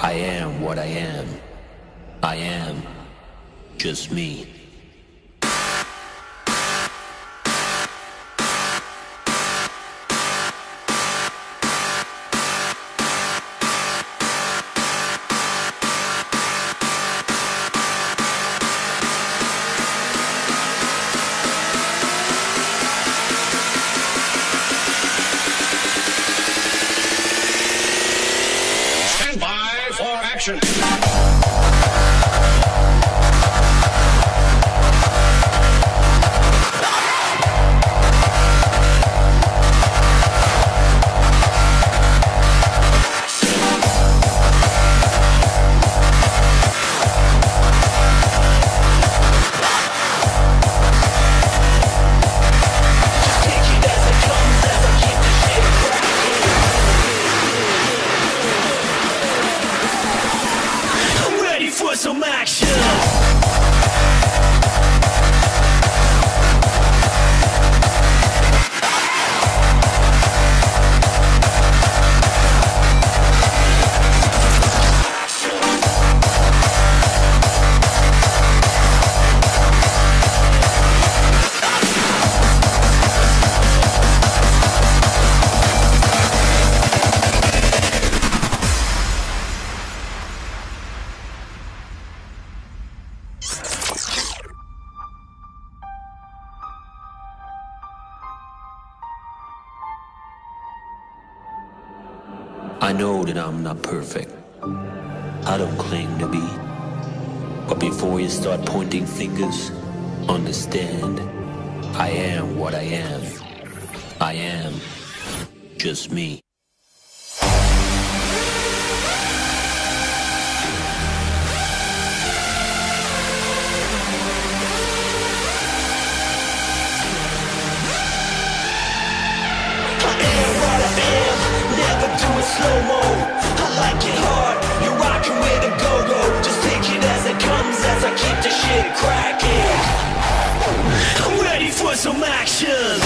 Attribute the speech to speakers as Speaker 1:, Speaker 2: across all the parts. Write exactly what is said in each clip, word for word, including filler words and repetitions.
Speaker 1: I am what I am. I am just me.
Speaker 2: Stand by for action.
Speaker 3: For some action.
Speaker 1: I know that I'm not perfect. I don't claim to be. But before you start pointing fingers, understand, I am what I am. I am just me.
Speaker 3: Slow-mo, I like it hard. You're rocking with a go-go. Just take it as it comes as I keep the shit cracking. I'm ready for some action.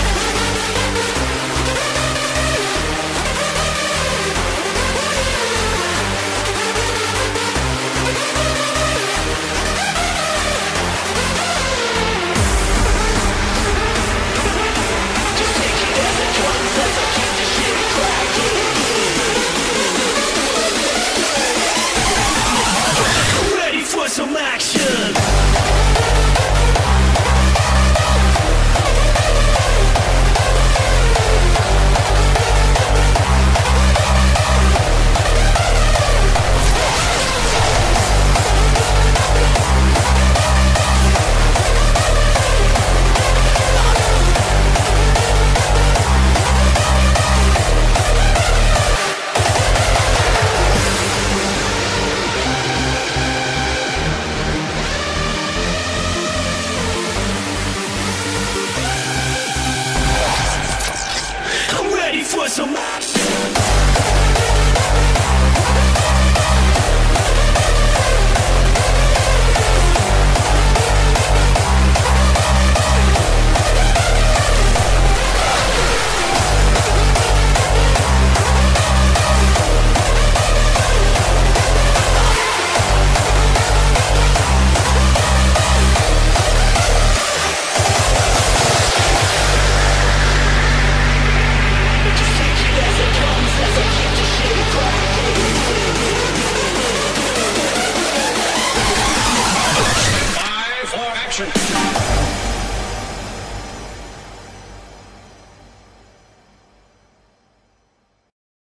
Speaker 3: Just take it as it comes as I keep the shit cracking. For some action. For some
Speaker 2: Action.